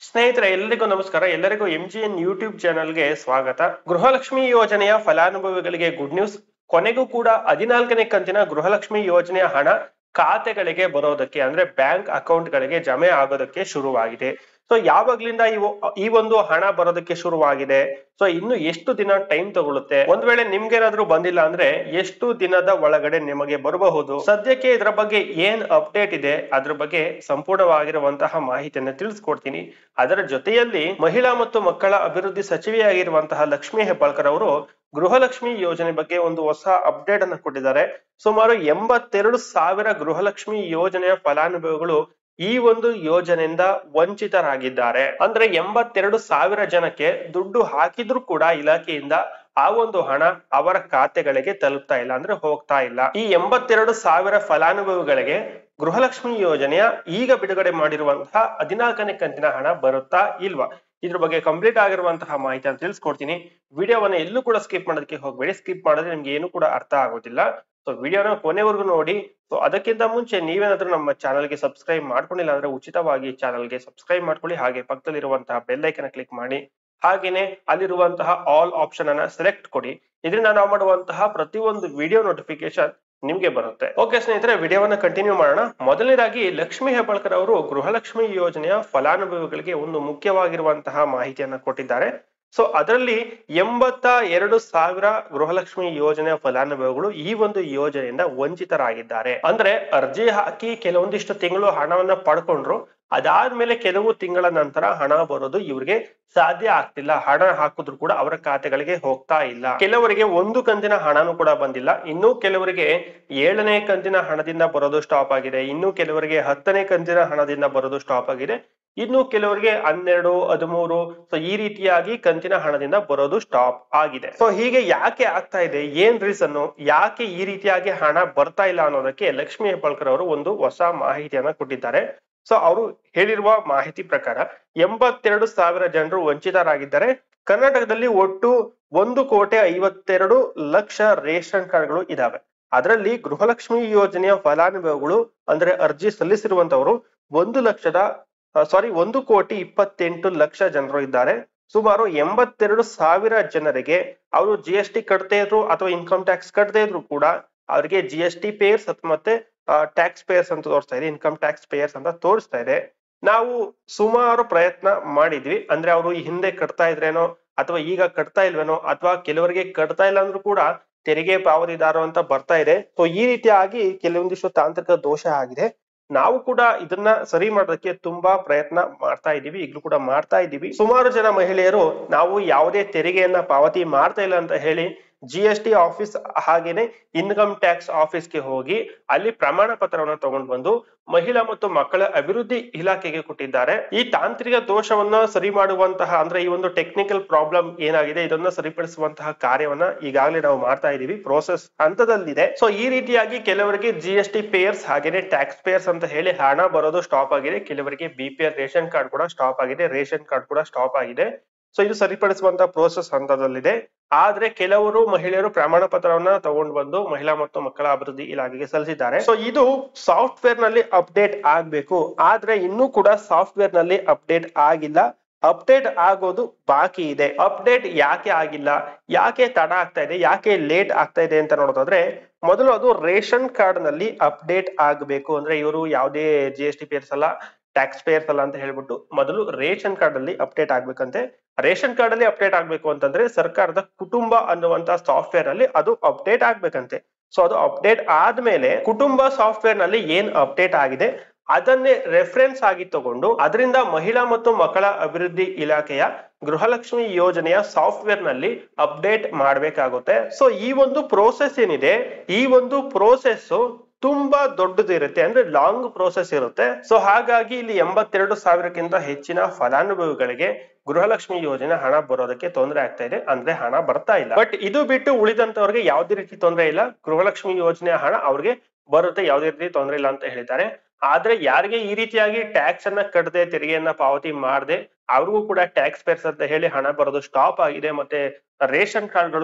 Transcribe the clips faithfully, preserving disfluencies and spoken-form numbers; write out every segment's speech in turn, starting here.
ಸ್ನೇಹಿತರೆ ಎಲ್ಲರಿಗೂ ನಮಸ್ಕಾರ. ಎಲ್ಲರಿಗೂ ಎಂ ಜಿ ಎನ್ ಯೂಟ್ಯೂಬ್ ಚಾನಲ್ಗೆ ಸ್ವಾಗತ. ಗೃಹಲಕ್ಷ್ಮಿ ಯೋಜನೆಯ ಫಲಾನುಭವಿಗಳಿಗೆ ಗುಡ್ ನ್ಯೂಸ್. ಕೊನೆಗೂ ಕೂಡ ಹದಿನಾಲ್ಕನೇ ಕಂತಿನ ಗೃಹಲಕ್ಷ್ಮಿ ಯೋಜನೆಯ ಹಣ ಖಾತೆಗಳಿಗೆ ಬರೋದಕ್ಕೆ ಅಂದ್ರೆ ಬ್ಯಾಂಕ್ ಅಕೌಂಟ್ ಗಳಿಗೆ ಜಮೆ ಆಗೋದಕ್ಕೆ ಶುರುವಾಗಿದೆ. ಸೊ ಯಾವಾಗ್ಲಿಂದ ಇವು ಈ ಒಂದು ಹಣ ಬರೋದಕ್ಕೆ ಶುರುವಾಗಿದೆ, ಸೊ ಇನ್ನು ಎಷ್ಟು ದಿನ ಟೈಮ್ ತಗೊಳುತ್ತೆ, ಒಂದ್ ವೇಳೆ ನಿಮ್ಗೇನಾದ್ರೂ ಬಂದಿಲ್ಲ ಅಂದ್ರೆ ಎಷ್ಟು ದಿನದ ಒಳಗಡೆ ನಿಮಗೆ ಬರಬಹುದು, ಸದ್ಯಕ್ಕೆ ಇದರ ಬಗ್ಗೆ ಏನ್ ಅಪ್ಡೇಟ್ ಇದೆ ಅದ್ರ ಬಗ್ಗೆ ಸಂಪೂರ್ಣವಾಗಿರುವಂತಹ ಮಾಹಿತಿಯನ್ನು ತಿಳಿಸ್ಕೊಡ್ತೀನಿ. ಅದರ ಜೊತೆಯಲ್ಲಿ ಮಹಿಳಾ ಮತ್ತು ಮಕ್ಕಳ ಅಭಿವೃದ್ಧಿ ಸಚಿವೆಯಾಗಿರುವಂತಹ ಲಕ್ಷ್ಮಿ ಹೆಬ್ಬಾಳ್ಕರ್ ಅವರು ಗೃಹಲಕ್ಷ್ಮಿ ಯೋಜನೆ ಬಗ್ಗೆ ಒಂದು ಹೊಸ ಅಪ್ಡೇಟ್ ಅನ್ನು ಕೊಟ್ಟಿದ್ದಾರೆ. ಸುಮಾರು ಎಂಬತ್ತೆರಡು ಸಾವಿರ ಗೃಹಲಕ್ಷ್ಮಿ ಯೋಜನೆಯ ಫಲಾನುಭವಿಗಳು ಈ ಒಂದು ಯೋಜನೆಯಿಂದ ವಂಚಿತರಾಗಿದ್ದಾರೆ. ಅಂದ್ರೆ ಎಂಬತ್ತೆರಡು ಸಾವಿರ ಜನಕ್ಕೆ ದುಡ್ಡು ಹಾಕಿದ್ರು ಕೂಡ ಇಲಾಖೆಯಿಂದ ಆ ಒಂದು ಹಣ ಅವರ ಖಾತೆಗಳಿಗೆ ತಲುಪ್ತಾ ಇಲ್ಲ, ಅಂದ್ರೆ ಹೋಗ್ತಾ ಇಲ್ಲ. ಈ ಎಂಬತ್ತೆರಡು ಸಾವಿರ ಫಲಾನುಭವಿಗಳಿಗೆ ಗೃಹಲಕ್ಷ್ಮಿ ಯೋಜನೆಯ ಈಗ ಬಿಡುಗಡೆ ಮಾಡಿರುವಂತಹ ಹದಿನಾಲ್ಕನೇ ಕಂತಿನ ಹಣ ಬರುತ್ತಾ ಇಲ್ವಾ, ಇದ್ರ ಬಗ್ಗೆ ಕಂಪ್ಲೀಟ್ ಆಗಿರುವಂತಹ ಮಾಹಿತಿಯನ್ನು ತಿಳಿಸ್ಕೊಡ್ತೀನಿ. ವಿಡಿಯೋವನ್ನ ಎಲ್ಲೂ ಕೂಡ ಸ್ಕಿಪ್ ಮಾಡೋದಕ್ಕೆ ಹೋಗ್ಬೇಡಿ. ಸ್ಕಿಪ್ ಮಾಡಿದ್ರೆ ನಿಮ್ಗೆ ಏನು ಕೂಡ ಅರ್ಥ ಆಗೋದಿಲ್ಲ. ಸೊ ವಿಡಿಯೋನ ಕೊನೆವರೆಗೂ ನೋಡಿ. ಸೊ ಅದಕ್ಕಿಂತ ಮುಂಚೆ ನೀವೇನಾದ್ರೂ ನಮ್ಮ ಚಾನಲ್ಗೆ ಸಬ್ಸ್ಕ್ರೈಬ್ ಮಾಡ್ಕೊಂಡಿಲ್ಲ ಅಂದ್ರೆ ಉಚಿತವಾಗಿ ಚಾನಲ್ಗೆ ಸಬ್ಸ್ಕ್ರೈಬ್ ಮಾಡ್ಕೊಳ್ಳಿ. ಹಾಗೆ ಪಕ್ಕದಲ್ಲಿರುವಂತಹ ಬೆಲ್ ಐಕನ್ ಕ್ಲಿಕ್ ಮಾಡಿ, ಹಾಗೇನೆ ಅಲ್ಲಿರುವಂತಹ ಆಲ್ ಆಪ್ಷನ್ ಅನ್ನ ಸೆಲೆಕ್ಟ್ ಕೊಡಿ. ಇದರಿಂದ ನಾವು ಮಾಡುವಂತಹ ಪ್ರತಿಯೊಂದು ವಿಡಿಯೋ ನೋಟಿಫಿಕೇಶನ್ ನಿಮ್ಗೆ ಬರುತ್ತೆ. ಓಕೆ ಸ್ನೇಹಿತರೆ, ವಿಡಿಯೋವನ್ನ ಕಂಟಿನ್ಯೂ ಮಾಡೋಣ. ಮೊದಲನೇದಾಗಿ ಲಕ್ಷ್ಮಿ ಹೆಬ್ಬಾಳ್ಕರ್ ಅವರು ಗೃಹಲಕ್ಷ್ಮಿ ಯೋಜನೆಯ ಫಲಾನುಭವಿಗಳಿಗೆ ಒಂದು ಮುಖ್ಯವಾಗಿರುವಂತಹ ಮಾಹಿತಿಯನ್ನ ಕೊಟ್ಟಿದ್ದಾರೆ. ಸೊ ಅದರಲ್ಲಿ ಎಂಬತ್ತ ಎರಡು ಸಾವಿರ ಗೃಹಲಕ್ಷ್ಮಿ ಯೋಜನೆಯ ಫಲಾನುಭವಿಗಳು ಈ ಒಂದು ಯೋಜನೆಯಿಂದ ವಂಚಿತರಾಗಿದ್ದಾರೆ. ಅಂದ್ರೆ ಅರ್ಜಿ ಹಾಕಿ ಕೆಲವೊಂದಿಷ್ಟು ತಿಂಗಳು ಹಣವನ್ನ ಪಡ್ಕೊಂಡ್ರು, ಅದಾದ್ಮೇಲೆ ಕೆಲವು ತಿಂಗಳ ನಂತರ ಹಣ ಬರೋದು ಇವ್ರಿಗೆ ಸಾಧ್ಯ ಆಗ್ತಿಲ್ಲ. ಹಣ ಹಾಕಿದ್ರು ಕೂಡ ಅವರ ಖಾತೆಗಳಿಗೆ ಹೋಗ್ತಾ ಇಲ್ಲ. ಕೆಲವರಿಗೆ ಒಂದು ಕಂತಿನ ಹಣನೂ ಕೂಡ ಬಂದಿಲ್ಲ. ಇನ್ನು ಕೆಲವರಿಗೆ ಏಳನೇ ಕಂತಿನ ಹಣದಿಂದ ಬರೋದು ಸ್ಟಾಪ್ ಆಗಿದೆ. ಇನ್ನು ಕೆಲವರಿಗೆ ಹತ್ತನೇ ಕಂತಿನ ಹಣದಿಂದ ಬರೋದು ಸ್ಟಾಪ್ ಆಗಿದೆ. ಇನ್ನು ಕೆಲವರಿಗೆ ಹನ್ನೆರಡು ಹದಿಮೂರು ಸೊ ಈ ರೀತಿಯಾಗಿ ಕಂತಿನ ಹಣದಿಂದ ಬರೋದು ಸ್ಟಾಪ್ ಆಗಿದೆ. ಸೊ ಹೀಗೆ ಯಾಕೆ ಆಗ್ತಾ ಇದೆ, ಏನ್ ರೀಸನ್, ಯಾಕೆ ಈ ರೀತಿಯಾಗಿ ಹಣ ಬರ್ತಾ ಇಲ್ಲ ಅನ್ನೋದಕ್ಕೆ ಲಕ್ಷ್ಮಿ ಹೆಬ್ಬಾಳ್ಕರ್ ಅವರು ಒಂದು ಹೊಸ ಮಾಹಿತಿಯನ್ನ ಕೊಟ್ಟಿದ್ದಾರೆ. ಸೊ ಅವರು ಹೇಳಿರುವ ಮಾಹಿತಿ ಪ್ರಕಾರ ಎಂಬತ್ತೆರಡು ಸಾವಿರ ಜನರು ವಂಚಿತರಾಗಿದ್ದಾರೆ. ಕರ್ನಾಟಕದಲ್ಲಿ ಒಟ್ಟು ಒಂದು ಕೋಟಿ ಐವತ್ತೆರಡು ಲಕ್ಷ ರೇಷನ್ ಕಾರ್ಡ್ಗಳು ಇದಾವೆ. ಅದರಲ್ಲಿ ಗೃಹಲಕ್ಷ್ಮಿ ಯೋಜನೆಯ ಫಲಾನುಭವಿಗಳು ಅಂದ್ರೆ ಅರ್ಜಿ ಸಲ್ಲಿಸಿರುವಂತವರು ಒಂದು ಲಕ್ಷದ ಸಾರಿ ಒಂದು ಕೋಟಿ ಇಪ್ಪತ್ತೆಂಟು ಲಕ್ಷ ಜನರು ಇದ್ದಾರೆ. ಸುಮಾರು ಎಂಬತ್ತೆರಡು ಸಾವಿರ ಜನರಿಗೆ ಅವರು ಜಿ ಎಸ್ ಟಿ ಕಟ್ತಾ ಇದ್ರು ಅಥವಾ ಇನ್ಕಮ್ ಟ್ಯಾಕ್ಸ್ ಕಟ್ಟದೇ ಇದ್ರು ಕೂಡ ಅವರಿಗೆ ಜಿ ಎಸ್ ಟಿ ಪೇಯರ್ಸ್ ಮತ್ತೆ ಟ್ಯಾಕ್ಸ್ ಪೇಯರ್ಸ್ ಅಂತ ತೋರಿಸ್ತಾ ಇದೆ, ಇನ್ಕಮ್ ಟ್ಯಾಕ್ಸ್ ಪೇಯರ್ಸ್ ಅಂತ ತೋರಿಸ್ತಾ ಇದೆ. ನಾವು ಸುಮಾರು ಪ್ರಯತ್ನ ಮಾಡಿದ್ವಿ, ಅಂದ್ರೆ ಅವರು ಈ ಹಿಂದೆ ಕಟ್ತಾ ಇದ್ರೇನೋ ಅಥವಾ ಈಗ ಕಟ್ತಾ ಇಲ್ವೇನೋ ಅಥವಾ ಕೆಲವರಿಗೆ ಕಟ್ತಾ ಇಲ್ಲ ಅಂದ್ರೂ ಕೂಡ ತೆರಿಗೆ ಪಾವತಿದಾರರು ಅಂತ ಬರ್ತಾ ಇದೆ. ಸೊ ಈ ರೀತಿಯಾಗಿ ಕೆಲವೊಂದಿಷ್ಟು ತಾಂತ್ರಿಕ ದೋಷ ಆಗಿದೆ. ನಾವು ಕೂಡ ಇದನ್ನ ಸರಿ ಮಾಡೋದಕ್ಕೆ ತುಂಬಾ ಪ್ರಯತ್ನ ಮಾಡ್ತಾ ಇದ್ದೀವಿ, ಈಗಲೂ ಕೂಡ ಮಾಡ್ತಾ ಇದ್ದೀವಿ. ಸುಮಾರು ಜನ ಮಹಿಳೆಯರು ನಾವು ಯಾವುದೇ ತೆರಿಗೆಯನ್ನ ಪಾವತಿ ಮಾಡ್ತಾ ಇಲ್ಲ ಅಂತ ಹೇಳಿ ಜಿ ಎಸ್ ಟಿ ಆಫೀಸ್ ಹಾಗೇನೆ ಇನ್ಕಮ್ ಟ್ಯಾಕ್ಸ್ ಆಫೀಸ್ಗೆ ಹೋಗಿ ಅಲ್ಲಿ ಪ್ರಮಾಣ ಪತ್ರವನ್ನ ತಗೊಂಡು ಬಂದು ಮಹಿಳಾ ಮತ್ತು ಮಕ್ಕಳ ಅಭಿವೃದ್ಧಿ ಇಲಾಖೆಗೆ ಕೊಟ್ಟಿದ್ದಾರೆ. ಈ ತಾಂತ್ರಿಕ ದೋಷವನ್ನ ಸರಿ ಮಾಡುವಂತಹ ಅಂದ್ರೆ ಈ ಒಂದು ಟೆಕ್ನಿಕಲ್ ಪ್ರಾಬ್ಲಮ್ ಏನಾಗಿದೆ ಇದನ್ನ ಸರಿಪಡಿಸುವಂತಹ ಕಾರ್ಯವನ್ನ ಈಗಾಗಲೇ ನಾವು ಮಾಡ್ತಾ ಇದೀವಿ, ಪ್ರೋಸೆಸ್ ಹಂತದಲ್ಲಿದೆ. ಸೊ ಈ ರೀತಿಯಾಗಿ ಕೆಲವರಿಗೆ ಜಿ ಎಸ್ ಟಿ ಪೇಯರ್ಸ್ ಹಾಗೇನೆ ಟ್ಯಾಕ್ಸ್ ಪೇಯರ್ಸ್ ಅಂತ ಹೇಳಿ ಹಣ ಬರೋದು ಸ್ಟಾಪ್ ಆಗಿದೆ. ಕೆಲವರಿಗೆ B P L ration card ಕೂಡ ಸ್ಟಾಪ್ ಆಗಿದೆ, ರೇಷನ್ ಕಾರ್ಡ್ ಕೂಡ ಸ್ಟಾಪ್ ಆಗಿದೆ. ಸೊ ಇದು ಸರಿಪಡಿಸುವಂತ ಪ್ರೋಸೆಸ್ ಹಂತದಲ್ಲಿದೆ. ಆದ್ರೆ ಕೆಲವರು ಮಹಿಳೆಯರು ಪ್ರಮಾಣ ಪತ್ರವನ್ನ ತಗೊಂಡು ಬಂದು ಮಹಿಳಾ ಮತ್ತು ಮಕ್ಕಳ ಅಭಿವೃದ್ಧಿ ಇಲಾಖೆಗೆ ಸಲ್ಲಿಸಿದ್ದಾರೆ. ಸೊ ಇದು ಸಾಫ್ಟ್ವೇರ್ ನಲ್ಲಿ ಅಪ್ಡೇಟ್ ಆಗ್ಬೇಕು, ಆದ್ರೆ ಇನ್ನೂ ಕೂಡ ಸಾಫ್ಟ್ವೇರ್ ನಲ್ಲಿ ಅಪ್ಡೇಟ್ ಆಗಿಲ್ಲ. ಅಪ್ಡೇಟ್ ಆಗೋದು ಬಾಕಿ ಇದೆ. ಅಪ್ಡೇಟ್ ಯಾಕೆ ಆಗಿಲ್ಲ, ಯಾಕೆ ತಡ ಆಗ್ತಾ ಇದೆ, ಯಾಕೆ ಲೇಟ್ ಆಗ್ತಾ ಇದೆ ಅಂತ ನೋಡೋದಾದ್ರೆ ಮೊದಲು ಅದು ರೇಷನ್ ಕಾರ್ಡ್ ನಲ್ಲಿ ಅಪ್ಡೇಟ್ ಆಗ್ಬೇಕು. ಅಂದ್ರೆ ಇವರು ಯಾವುದೇ ಜಿ ಎಸ್ ಟಿ ಪೇಯರ್ಸ್ ಅಲ್ಲ, ಟ್ಯಾಕ್ಸ್ ಪೇಯರ್ಸ್ ಅಲ್ಲ ಅಂತ ಹೇಳ್ಬಿಟ್ಟು ಮೊದಲು ರೇಷನ್ ಕಾರ್ಡ್ ಅಲ್ಲಿ ಅಪ್ಡೇಟ್ ಆಗ್ಬೇಕಂತೆ. ರೇಷನ್ ಕಾರ್ಡ್ ಅಲ್ಲಿ ಅಪ್ಡೇಟ್ ಆಗ್ಬೇಕು ಅಂತಂದ್ರೆ ಸರ್ಕಾರದ ಕುಟುಂಬ ಅನ್ನುವಂತ ಸಾಫ್ಟ್ವೇರ್ ಅಲ್ಲಿ ಅದು ಅಪ್ಡೇಟ್ ಆಗ್ಬೇಕಂತೆ. ಸೊ ಅದು ಅಪ್ಡೇಟ್ ಆದ್ಮೇಲೆ ಕುಟುಂಬ ಸಾಫ್ಟ್ವೇರ್ ನಲ್ಲಿ ಏನ್ ಅಪ್ಡೇಟ್ ಆಗಿದೆ ಅದನ್ನೇ ರೆಫರೆನ್ಸ್ ಆಗಿ ತಗೊಂಡು ಅದರಿಂದ ಮಹಿಳಾ ಮತ್ತು ಮಕ್ಕಳ ಅಭಿವೃದ್ಧಿ ಇಲಾಖೆಯ ಗೃಹಲಕ್ಷ್ಮಿ ಯೋಜನೆಯ ಸಾಫ್ಟ್ವೇರ್ ನಲ್ಲಿ ಅಪ್ಡೇಟ್ ಮಾಡ್ಬೇಕಾಗುತ್ತೆ. ಸೊ ಈ ಒಂದು ಪ್ರೋಸೆಸ್ ಏನಿದೆ, ಈ ಒಂದು ಪ್ರೋಸೆಸ್ ತುಂಬಾ ದೊಡ್ಡದಿರುತ್ತೆ, ಅಂದ್ರೆ ಲಾಂಗ್ ಪ್ರೋಸೆಸ್ ಇರುತ್ತೆ. ಸೊ ಹಾಗಾಗಿ ಇಲ್ಲಿ ಎಂಬತ್ತೆರಡು ಸಾವಿರಕ್ಕಿಂತ ಹೆಚ್ಚಿನ ಫಲಾನುಭವಿಗಳಿಗೆ ಗೃಹಲಕ್ಷ್ಮಿ ಯೋಜನೆ ಹಣ ಬರೋದಕ್ಕೆ ತೊಂದರೆ ಆಗ್ತಾ ಇದೆ, ಅಂದ್ರೆ ಹಣ ಬರ್ತಾ ಇಲ್ಲ. ಬಟ್ ಇದು ಬಿಟ್ಟು ಉಳಿದಂತವ್ರಿಗೆ ಯಾವುದೇ ರೀತಿ ತೊಂದರೆ ಇಲ್ಲ, ಗೃಹಲಕ್ಷ್ಮಿ ಯೋಜನೆಯ ಹಣ ಅವ್ರಿಗೆ ಬರುತ್ತೆ, ಯಾವುದೇ ರೀತಿ ತೊಂದರೆ ಇಲ್ಲ ಅಂತ ಹೇಳಿದ್ದಾರೆ. ಆದ್ರೆ ಯಾರಿಗೆ ಈ ರೀತಿಯಾಗಿ ಟ್ಯಾಕ್ಸ್ ಅನ್ನ ಕಟ್ಟದೆ ತೆರಿಗೆಯನ್ನ ಪಾವತಿ ಮಾಡದೆ ಅವ್ರಿಗೂ ಕೂಡ ಟ್ಯಾಕ್ಸ್ ಪೇಯರ್ಸ್ ಅಂತ ಹೇಳಿ ಹಣ ಬರೋದು ಸ್ಟಾಪ್ ಆಗಿದೆ. ಮತ್ತೆ ರೇಷನ್ ಕಾರ್ಡ್ಗಳು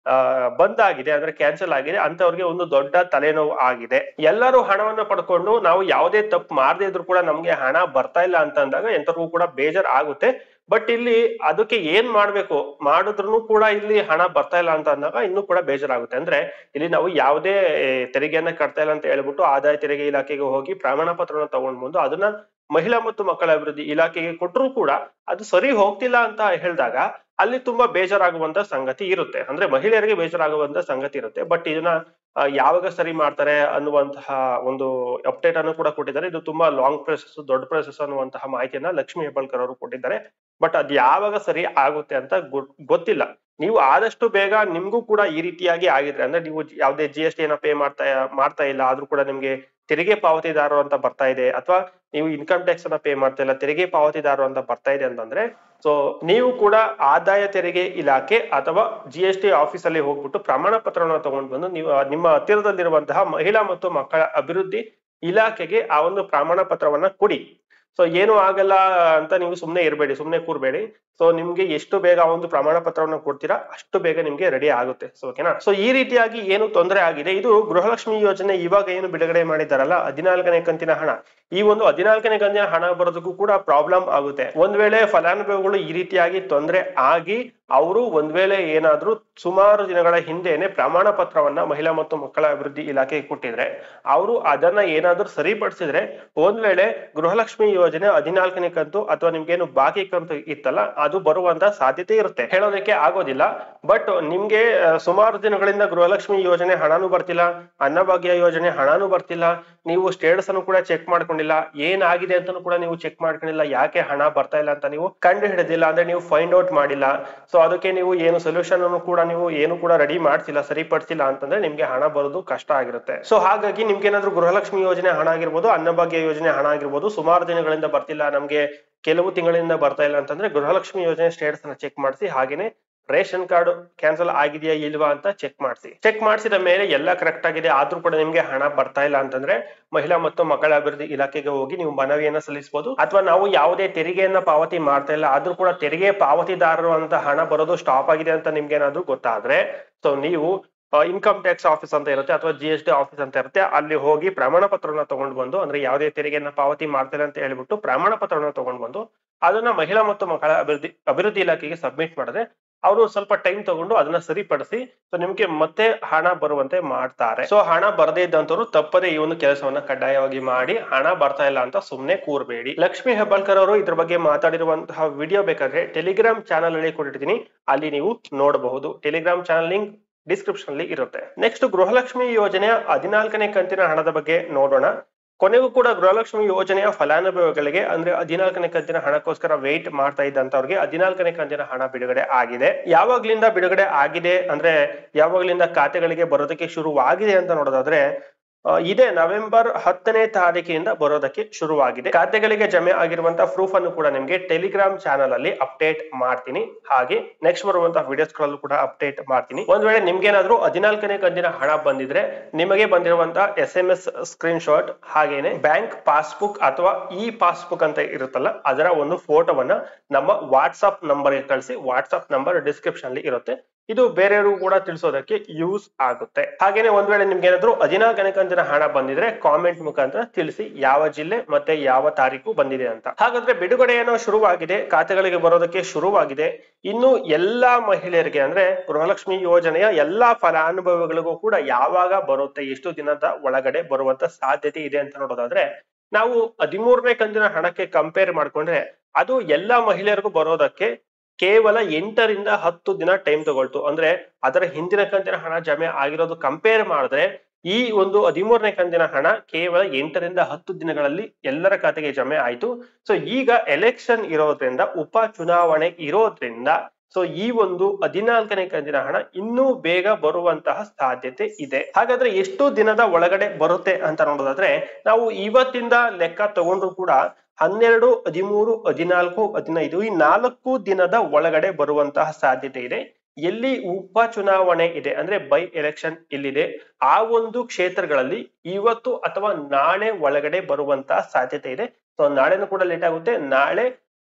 ಬಂದ್ ಆಗಿದೆ ಅಂದ್ರೆ ಕ್ಯಾನ್ಸಲ್ ಆಗಿದೆ ಅಂತವ್ರಿಗೆ ಒಂದು ದೊಡ್ಡ ತಲೆನೋವು ಆಗಿದೆ. ಎಲ್ಲರೂ ಹಣವನ್ನ ಪಡ್ಕೊಂಡು ನಾವು ಯಾವುದೇ ತಪ್ಪು ಮಾಡದೇ ಇದ್ರು ಕೂಡ ನಮ್ಗೆ ಹಣ ಬರ್ತಾ ಇಲ್ಲ ಅಂತ ಅಂದಾಗ ಎಂತರಿಗೂ ಕೂಡ ಬೇಜಾರ್ ಆಗುತ್ತೆ. ಬಟ್ ಇಲ್ಲಿ ಅದಕ್ಕೆ ಏನ್ ಮಾಡ್ಬೇಕು ಮಾಡಿದ್ರು ಕೂಡ ಇಲ್ಲಿ ಹಣ ಬರ್ತಾ ಇಲ್ಲ ಅಂತ ಅಂದಾಗ ಇನ್ನೂ ಕೂಡ ಬೇಜಾರಾಗುತ್ತೆ. ಅಂದ್ರೆ ಇಲ್ಲಿ ನಾವು ಯಾವುದೇ ತೆರಿಗೆಯನ್ನ ಕಟ್ತಾ ಇಲ್ಲ ಅಂತ ಹೇಳ್ಬಿಟ್ಟು ಆದಾಯ ತೆರಿಗೆ ಇಲಾಖೆಗೆ ಹೋಗಿ ಪ್ರಮಾಣ ಪತ್ರವನ್ನು ತಗೊಂಡ್ ಬಂದು ಅದನ್ನ ಮಹಿಳಾ ಮತ್ತು ಮಕ್ಕಳ ಅಭಿವೃದ್ಧಿ ಇಲಾಖೆಗೆ ಕೊಟ್ಟರು ಕೂಡ ಅದು ಸರಿ ಹೋಗ್ತಿಲ್ಲ ಅಂತ ಹೇಳಿದಾಗ ಅಲ್ಲಿ ತುಂಬಾ ಬೇಜಾರಾಗುವಂತ ಸಂಗತಿ ಇರುತ್ತೆ. ಅಂದ್ರೆ ಮಹಿಳೆಯರಿಗೆ ಬೇಜಾರಾಗುವಂತ ಸಂಗತಿ ಇರುತ್ತೆ. ಬಟ್ ಇದನ್ನ ಯಾವಾಗ ಸರಿ ಮಾಡ್ತಾರೆ ಅನ್ನುವಂತಹ ಒಂದು ಅಪ್ಡೇಟ್ ಅನ್ನು ಕೂಡ ಕೊಟ್ಟಿದ್ದಾರೆ. ಇದು ತುಂಬಾ ಲಾಂಗ್ ಪ್ರೊಸೆಸ್, ದೊಡ್ಡ ಪ್ರೊಸೆಸ್ ಅನ್ನುವಂತಹ ಮಾಹಿತಿಯನ್ನ ಲಕ್ಷ್ಮೀ ಹೆಬ್ಬಾಳ್ಕರ್ ಅವರು ಕೊಟ್ಟಿದ್ದಾರೆ. ಬಟ್ ಅದ್ ಯಾವಾಗ ಸರಿ ಆಗುತ್ತೆ ಅಂತ ಗೊತ್ತಿಲ್ಲ. ನೀವು ಆದಷ್ಟು ಬೇಗ ನಿಮ್ಗೂ ಕೂಡ ಈ ರೀತಿಯಾಗಿ ಆಗಿದ್ರೆ ಅಂದ್ರೆ ನೀವು ಯಾವುದೇ ಜಿ ಎಸ್ ಟಿ ಅನ್ನ ಪೇ ಮಾಡ್ತಾ ಮಾಡ್ತಾ ಇಲ್ಲ ಆದ್ರೂ ಕೂಡ ನಿಮ್ಗೆ ತೆರಿಗೆ ಪಾವತಿದಾರರು ಅಂತ ಬರ್ತಾ ಇದೆ, ಅಥವಾ ನೀವು ಇನ್ಕಮ್ ಟ್ಯಾಕ್ಸ್ ಅನ್ನ ಪೇ ಮಾಡ್ತಾ ಇಲ್ಲ ತೆರಿಗೆ ಪಾವತಿದಾರರು ಅಂತ ಬರ್ತಾ ಇದೆ ಅಂತಂದ್ರೆ ಸೊ ನೀವು ಕೂಡ ಆದಾಯ ತೆರಿಗೆ ಇಲಾಖೆ ಅಥವಾ ಜಿ ಎಸ್ ಟಿ ಆಫೀಸ್ ಅಲ್ಲಿ ಹೋಗ್ಬಿಟ್ಟು ಪ್ರಮಾಣ ಪತ್ರವನ್ನು ತಗೊಂಡು ಬಂದು ನೀವು ನಿಮ್ಮ ಹತ್ತಿರದಲ್ಲಿರುವಂತಹ ಮಹಿಳಾ ಮತ್ತು ಮಕ್ಕಳ ಅಭಿವೃದ್ಧಿ ಇಲಾಖೆಗೆ ಆ ಒಂದು ಪ್ರಮಾಣ ಪತ್ರವನ್ನ ಕೊಡಿ. ಸೊ ಏನು ಆಗಲ್ಲ ಅಂತ ನೀವು ಸುಮ್ನೆ ಇರಬೇಡಿ, ಸುಮ್ನೆ ಕೂರ್ಬೇಡಿ. ಸೊ ನಿಮ್ಗೆ ಎಷ್ಟು ಬೇಗ ಆ ಒಂದು ಪ್ರಮಾಣ ಪತ್ರವನ್ನು ಕೊಡ್ತೀರಾ ಅಷ್ಟು ಬೇಗ ನಿಮ್ಗೆ ರೆಡಿ ಆಗುತ್ತೆ. ಸೊ ಓಕೆನಾ. ಸೊ ಈ ರೀತಿಯಾಗಿ ಏನು ತೊಂದರೆ ಆಗಿದೆ, ಇದು ಗೃಹಲಕ್ಷ್ಮಿ ಯೋಜನೆ ಇವಾಗ ಏನು ಬಿಡುಗಡೆ ಮಾಡಿದಾರಲ್ಲ ಹದಿನಾಲ್ಕನೇ ಕಂತಿನ ಹಣ, ಈ ಒಂದು ಹದಿನಾಲ್ಕನೇ ಕಂತಿನ ಹಣ ಬರೋದಕ್ಕೂ ಕೂಡ ಪ್ರಾಬ್ಲಮ್ ಆಗುತ್ತೆ. ಒಂದ್ ವೇಳೆ ಫಲಾನುಭವಿಗಳು ಈ ರೀತಿಯಾಗಿ ತೊಂದರೆ ಆಗಿ ಅವರು ಒಂದ್ ವೇಳೆ ಏನಾದ್ರೂ ಸುಮಾರು ದಿನಗಳ ಹಿಂದೆನೆ ಪ್ರಮಾಣ ಪತ್ರವನ್ನ ಮಹಿಳಾ ಮತ್ತು ಮಕ್ಕಳ ಅಭಿವೃದ್ಧಿ ಇಲಾಖೆಗೆ ಕೊಟ್ಟಿದ್ರೆ ಅವರು ಅದನ್ನ ಏನಾದ್ರೂ ಸರಿಪಡಿಸಿದ್ರೆ ಒಂದ್ ವೇಳೆ ಗೃಹಲಕ್ಷ್ಮಿ ಯೋಜನೆ ಹದಿನಾಲ್ಕನೇ ಕಂತು ಅಥವಾ ನಿಮ್ಗೇನು ಬಾಕಿ ಕಂತು ಇತ್ತಲ್ಲ ಅದು ಬರುವಂತ ಸಾಧ್ಯತೆ ಇರುತ್ತೆ. ಹೇಳೋದಕ್ಕೆ ಆಗೋದಿಲ್ಲ. ಬಟ್ ನಿಮ್ಗೆ ಸುಮಾರು ದಿನಗಳಿಂದ ಗೃಹಲಕ್ಷ್ಮಿ ಯೋಜನೆ ಹಣನೂ ಬರ್ತಿಲ್ಲ, ಅನ್ನಭಾಗ್ಯ ಯೋಜನೆ ಹಣನೂ ಬರ್ತಿಲ್ಲ, ನೀವು ಸ್ಟೇಟಸ್ ಅನ್ನು ಕೂಡ ಚೆಕ್ ಮಾಡ್ಕೊಂಡಿಲ್ಲ, ಏನಾಗಿದೆ ಅಂತಾನು ಕೂಡ ನೀವು ಚೆಕ್ ಮಾಡ್ಕೊಂಡಿಲ್ಲ, ಯಾಕೆ ಹಣ ಬರ್ತಾ ಇಲ್ಲ ಅಂತ ನೀವು ಕಂಡು ಹಿಡಿದಿಲ್ಲ ಅಂದ್ರೆ ನೀವು ಫೈಂಡ್ ಔಟ್ ಮಾಡಿಲ್ಲ. ಸೊ ಅದಕ್ಕೆ ನೀವು ಏನು ಸೊಲ್ಯೂಷನ್ ಅನ್ನು ಕೂಡ ನೀವು ಏನು ಕೂಡ ರೆಡಿ ಮಾಡ್ತಿಲ್ಲ, ಸರಿಪಡಿಸಿಲ್ಲ ಅಂತಂದ್ರೆ ನಿಮ್ಗೆ ಹಣ ಬರೋದು ಕಷ್ಟ ಆಗಿರುತ್ತೆ. ಸೊ ಹಾಗಾಗಿ ನಿಮ್ಗೆ ಏನಾದ್ರು ಗೃಹಲಕ್ಷ್ಮಿ ಯೋಜನೆ ಹಣ ಆಗಿರ್ಬೋದು, ಅನ್ನಭಾಗ್ಯ ಯೋಜನೆ ಹಣ ಆಗಿರ್ಬೋದು ಸುಮಾರು ದಿನಗಳಿಂದ ಬರ್ತಿಲ್ಲ, ನಮ್ಗೆ ಕೆಲವು ತಿಂಗಳಿಂದ ಬರ್ತಾ ಇಲ್ಲ ಅಂತಂದ್ರೆ ಗೃಹಲಕ್ಷ್ಮಿ ಯೋಜನೆ ಸ್ಟೇಟಸ್ ಅನ್ನ ಚೆಕ್ ಮಾಡಿಸಿ, ಹಾಗೇನೆ ರೇಷನ್ ಕಾರ್ಡ್ ಕ್ಯಾನ್ಸಲ್ ಆಗಿದೆಯಾ ಇಲ್ವಾ ಅಂತ ಚೆಕ್ ಮಾಡಿಸಿ. ಚೆಕ್ ಮಾಡಿಸಿದ ಮೇಲೆ ಎಲ್ಲ ಕರೆಕ್ಟ್ ಆಗಿದೆ ಆದ್ರೂ ಕೂಡ ನಿಮ್ಗೆ ಹಣ ಬರ್ತಾ ಇಲ್ಲ ಅಂತಂದ್ರೆ ಮಹಿಳಾ ಮತ್ತು ಮಕ್ಕಳ ಅಭಿವೃದ್ಧಿ ಇಲಾಖೆಗೆ ಹೋಗಿ ನೀವು ಮನವಿಯನ್ನ ಸಲ್ಲಿಸಬಹುದು. ಅಥವಾ ನಾವು ಯಾವುದೇ ತೆರಿಗೆಯನ್ನ ಪಾವತಿ ಮಾಡ್ತಾ ಇಲ್ಲ ಆದ್ರೂ ಕೂಡ ತೆರಿಗೆ ಪಾವತಿದಾರರು ಅಂತ ಹಣ ಬರೋದು ಸ್ಟಾಪ್ ಆಗಿದೆ ಅಂತ ನಿಮ್ಗೆ ಏನಾದ್ರು ಗೊತ್ತಾದ್ರೆ ಸೊ ನೀವು ಇನ್ಕಮ್ ಟ್ಯಾಕ್ಸ್ ಆಫೀಸ್ ಅಂತ ಇರುತ್ತೆ ಅಥವಾ ಜಿ ಎಸ್ ಟಿ ಆಫೀಸ್ ಅಂತ ಇರುತ್ತೆ, ಅಲ್ಲಿ ಹೋಗಿ ಪ್ರಮಾಣ ಪತ್ರವನ್ನ ತಗೊಂಡು ಬಂದು ಅಂದ್ರೆ ಯಾವುದೇ ತೆರಿಗೆಯನ್ನ ಪಾವತಿ ಮಾಡ್ತಾರೆ ಅಂತ ಹೇಳ್ಬಿಟ್ಟು ಪ್ರಮಾಣ ಪತ್ರವನ್ನ ತಗೊಂಡು ಬಂದು ಅದನ್ನ ಮಹಿಳಾ ಮತ್ತು ಮಕ್ಕಳ ಅಭಿವೃದ್ಧಿ ಅಭಿವೃದ್ಧಿ ಇಲಾಖೆಗೆ ಸಬ್ಮಿಟ್ ಮಾಡಿದ್ರೆ ಅವರು ಸ್ವಲ್ಪ ಟೈಮ್ ತಗೊಂಡು ಅದನ್ನ ಸರಿಪಡಿಸಿ ಸೊ ನಿಮ್ಗೆ ಮತ್ತೆ ಹಣ ಬರುವಂತೆ ಮಾಡ್ತಾರೆ. ಸೊ ಹಣ ಬರದೇ ಇದ್ದಂತವ್ರು ತಪ್ಪದೆ ಈ ಒಂದು ಕೆಲಸವನ್ನ ಕಡ್ಡಾಯವಾಗಿ ಮಾಡಿ, ಹಣ ಬರ್ತಾ ಇಲ್ಲ ಅಂತ ಸುಮ್ನೆ ಕೂರ್ಬೇಡಿ. ಲಕ್ಷ್ಮೀ ಹೆಬ್ಬಾಳ್ಕರ್ ಅವರು ಇದ್ರ ಬಗ್ಗೆ ಮಾತಾಡಿರುವಂತಹ ವಿಡಿಯೋ ಬೇಕಾದ್ರೆ ಟೆಲಿಗ್ರಾಮ್ ಚಾನಲ್ ಅಲ್ಲಿ ಕೊಟ್ಟಿರ್ತೀನಿ, ಅಲ್ಲಿ ನೀವು ನೋಡಬಹುದು. ಟೆಲಿಗ್ರಾಮ್ ಚಾನಲ್ ಲಿಂಕ್ ಡಿಸ್ಕ್ರಿಪ್ಷನ್ ಅಲ್ಲಿ ಇರುತ್ತೆ. ನೆಕ್ಸ್ಟ್ ಗೃಹಲಕ್ಷ್ಮಿ ಯೋಜನೆಯ ಹದಿನಾಲ್ಕನೇ ಕಂತಿನ ಹಣದ ಬಗ್ಗೆ ನೋಡೋಣ. ಕೊನೆಗೂ ಕೂಡ ಗೃಹಲಕ್ಷ್ಮಿ ಯೋಜನೆಯ ಫಲಾನುಭವಿಗಳಿಗೆ ಅಂದ್ರೆ ಹದಿನಾಲ್ಕನೇ ಕಂತಿನ ಹಣಕ್ಕೋಸ್ಕರ ವೇಟ್ ಮಾಡ್ತಾ ಇದ್ದಂತವ್ರಿಗೆ ಹದಿನಾಲ್ಕನೇ ಕಂತಿನ ಹಣ ಬಿಡುಗಡೆ ಆಗಿದೆ. ಯಾವಾಗ್ಲಿಂದ ಬಿಡುಗಡೆ ಆಗಿದೆ ಅಂದ್ರೆ ಯಾವಾಗ್ಲಿಂದ ಖಾತೆಗಳಿಗೆ ಬರೋದಕ್ಕೆ ಶುರುವಾಗಿದೆ ಅಂತ ನೋಡೋದಾದ್ರೆ ಇದೇ ನವೆಂಬರ್ ಹತ್ತನೇ ತಾರೀಕಿನಿಂದ ಬರೋದಕ್ಕೆ ಶುರುವಾಗಿದೆ. ಖಾತೆಗಳಿಗೆ ಜಮೆ ಆಗಿರುವಂತಹ ಪ್ರೂಫ್ ಅನ್ನು ಕೂಡ ನಿಮ್ಗೆ ಟೆಲಿಗ್ರಾಮ್ ಚಾನಲ್ ಅಲ್ಲಿ ಅಪ್ಡೇಟ್ ಮಾಡ್ತೀನಿ, ಹಾಗೆ ನೆಕ್ಸ್ಟ್ ಬರುವಂತಹ ವಿಡಿಯೋಸ್ ಗಳಲ್ಲೂ ಕೂಡ ಅಪ್ಡೇಟ್ ಮಾಡ್ತೀನಿ. ಒಂದ್ ವೇಳೆ ನಿಮ್ಗೇನಾದ್ರೂ ಹದಿನಾಲ್ಕನೇ ಕಂತಿನ ಹಣ ಬಂದಿದ್ರೆ ನಿಮಗೆ ಬಂದಿರುವಂತಹ S M S screen shot ಹಾಗೇನೆ ಬ್ಯಾಂಕ್ ಪಾಸ್ಬುಕ್ ಅಥವಾ ಇ ಪಾಸ್ಬುಕ್ ಅಂತ ಇರುತ್ತಲ್ಲ ಅದರ ಒಂದು ಫೋಟೋವನ್ನ ನಮ್ಮ ವಾಟ್ಸ್ಆಪ್ ನಂಬರ್ ಗೆ ಕಳಿಸಿ. ವಾಟ್ಸ್ಆಪ್ ನಂಬರ್ ಡಿಸ್ಕ್ರಿಪ್ಷನ್ ಅಲ್ಲಿ ಇರುತ್ತೆ, ಇದು ಬೇರೆಯವರು ಕೂಡ ತಿಳಿಸೋದಕ್ಕೆ ಯೂಸ್ ಆಗುತ್ತೆ. ಹಾಗೇನೆ ಒಂದ್ ವೇಳೆ ನಿಮ್ಗೆ ಏನಾದ್ರು ಹದಿನಾಲ್ಕನೇ ಕಂತಿನ ಹಣ ಬಂದಿದ್ರೆ ಕಾಮೆಂಟ್ ಮುಖಾಂತರ ತಿಳಿಸಿ ಯಾವ ಜಿಲ್ಲೆ ಮತ್ತೆ ಯಾವ ತಾರೀಕು ಬಂದಿದೆ ಅಂತ. ಹಾಗಾದ್ರೆ ಬಿಡುಗಡೆ ಏನೋ ಶುರುವಾಗಿದೆ, ಖಾತೆಗಳಿಗೆ ಬರೋದಕ್ಕೆ ಶುರುವಾಗಿದೆ. ಇನ್ನು ಎಲ್ಲಾ ಮಹಿಳೆಯರಿಗೆ ಅಂದ್ರೆ ಗೃಹಲಕ್ಷ್ಮಿ ಯೋಜನೆಯ ಎಲ್ಲಾ ಫಲಾನುಭವಿಗಳಿಗೂ ಕೂಡ ಯಾವಾಗ ಬರುತ್ತೆ, ಎಷ್ಟು ದಿನದ ಒಳಗಡೆ ಬರುವಂತ ಸಾಧ್ಯತೆ ಇದೆ ಅಂತ ನೋಡೋದಾದ್ರೆ ನಾವು ಹದಿಮೂರನೇ ಕಂತಿನ ಹಣಕ್ಕೆ ಕಂಪೇರ್ ಮಾಡ್ಕೊಂಡ್ರೆ ಅದು ಎಲ್ಲಾ ಮಹಿಳೆಯರಿಗೂ ಬರೋದಕ್ಕೆ ಕೇವಲ ಎಂಟರಿಂದ ಹತ್ತು ದಿನ ಟೈಮ್ ತಗೊಳ್ತು. ಅಂದ್ರೆ ಅದರ ಹಿಂದಿನ ಕಂತಿನ ಹಣ ಜಮೆ ಆಗಿರೋದು ಕಂಪೇರ್ ಮಾಡಿದ್ರೆ ಈ ಒಂದು ಹದಿಮೂರನೇ ಕಂತಿನ ಹಣ ಕೇವಲ ಎಂಟರಿಂದ ಹತ್ತು ದಿನಗಳಲ್ಲಿ ಎಲ್ಲರ ಖಾತೆಗೆ ಜಮೆ ಆಯ್ತು. ಸೊ ಈಗ ಎಲೆಕ್ಷನ್ ಇರೋದ್ರಿಂದ, ಉಪ ಚುನಾವಣೆ ಇರೋದ್ರಿಂದ ಸೊ ಈ ಒಂದು ಹದಿನಾಲ್ಕನೇ ಕಂತಿನ ಹಣ ಇನ್ನೂ ಬೇಗ ಬರುವಂತಹ ಸಾಧ್ಯತೆ ಇದೆ. ಹಾಗಾದ್ರೆ ಎಷ್ಟು ದಿನದ ಒಳಗಡೆ ಬರುತ್ತೆ ಅಂತ ನೋಡೋದಾದ್ರೆ ನಾವು ಇವತ್ತಿಂದ ಲೆಕ್ಕ ತಗೊಂಡ್ರು ಕೂಡ ಹನ್ನೆರಡು, ಹದಿಮೂರು, ಹದಿನಾಲ್ಕು, ಹದಿನೈದು ಈ ನಾಲ್ಕು ದಿನದ ಒಳಗಡೆ ಬರುವಂತಹ ಸಾಧ್ಯತೆ ಇದೆ. ಎಲ್ಲಿ ಉಪ ಚುನಾವಣೆ ಇದೆ ಅಂದ್ರೆ ಬೈ ಎಲೆಕ್ಷನ್ ಇಲ್ಲಿದೆ ಆ ಒಂದು ಕ್ಷೇತ್ರಗಳಲ್ಲಿ ಇವತ್ತು ಅಥವಾ ನಾಳೆ ಒಳಗಡೆ ಬರುವಂತಹ ಸಾಧ್ಯತೆ ಇದೆ. ಸೊ ನಾಳೆನೂ ಕೂಡ ಲೇಟ್ ಆಗುತ್ತೆ, ನಾಳೆ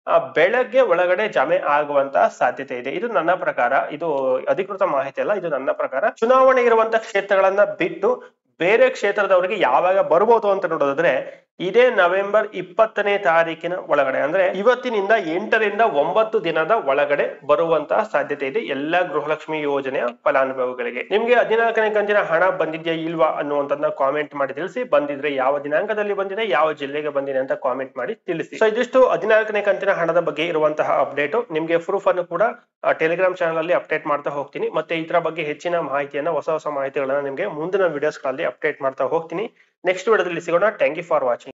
ಬೆಳಗ್ಗೆ ಒಳಗಡೆ ಜಮೆ ಆಗುವಂತ ಸಾಧ್ಯತೆ ಇದೆ. ಇದು ನನ್ನ ಪ್ರಕಾರ, ಇದು ಅಧಿಕೃತ ಮಾಹಿತಿ ಅಲ್ಲ, ಇದು ನನ್ನ ಪ್ರಕಾರ. ಚುನಾವಣೆ ಇರುವಂತ ಕ್ಷೇತ್ರಗಳನ್ನ ಬಿಟ್ಟು ಬೇರೆ ಕ್ಷೇತ್ರದವರಿಗೆ ಯಾವಾಗ ಬರ್ಬೋದು ಅಂತ ನೋಡೋದಾದ್ರೆ ಇದೇ ನವೆಂಬರ್ ಇಪ್ಪತ್ತನೇ ತಾರೀಕಿನ ಒಳಗಡೆ, ಅಂದ್ರೆ ಇವತ್ತಿನಿಂದ ಎಂಟರಿಂದ ಒಂಬತ್ತು ದಿನದ ಒಳಗಡೆ ಬರುವಂತಹ ಸಾಧ್ಯತೆ ಇದೆ ಎಲ್ಲಾ ಗೃಹಲಕ್ಷ್ಮಿ ಯೋಜನೆಯ ಫಲಾನುಭವಿಗಳಿಗೆ. ನಿಮ್ಗೆ ಹದಿನಾಲ್ಕನೇ ಕಂತಿನ ಹಣ ಬಂದಿದ್ಯಾ ಇಲ್ವಾ ಅನ್ನುವಂಥದ್ದನ್ನ ಕಾಮೆಂಟ್ ಮಾಡಿ ತಿಳಿಸಿ. ಬಂದಿದ್ರೆ ಯಾವ ದಿನಾಂಕದಲ್ಲಿ ಬಂದಿದೆ, ಯಾವ ಜಿಲ್ಲೆಗೆ ಬಂದಿದೆ ಅಂತ ಕಾಮೆಂಟ್ ಮಾಡಿ ತಿಳಿಸಿ. ಸೊ ಇದಿಷ್ಟು ಹದಿನಾಲ್ಕನೇ ಕಂತಿನ ಹಣದ ಬಗ್ಗೆ ಇರುವಂತಹ ಅಪ್ಡೇಟ್. ನಿಮ್ಗೆ ಪ್ರೂಫ್ ಅನ್ನು ಕೂಡ ಟೆಲಿಗ್ರಾಮ್ ಚಾನಲ್ ಅಲ್ಲಿ ಅಪ್ಡೇಟ್ ಮಾಡ್ತಾ ಹೋಗ್ತೀನಿ. ಮತ್ತೆ ಇದರ ಬಗ್ಗೆ ಹೆಚ್ಚಿನ ಮಾಹಿತಿಯನ್ನ, ಹೊಸ ಹೊಸ ಮಾಹಿತಿಗಳನ್ನ ನಿಮ್ಗೆ ಮುಂದಿನ ವಿಡಿಯೋಸ್ ಗಳಲ್ಲಿ ಅಪ್ಡೇಟ್ ಮಾಡ್ತಾ ಹೋಗ್ತೀನಿ. ನೆಕ್ಸ್ಟ್ ವಿಡಿಯೋದಲ್ಲಿ ಸಿಗೋಣ. Thank you for watching.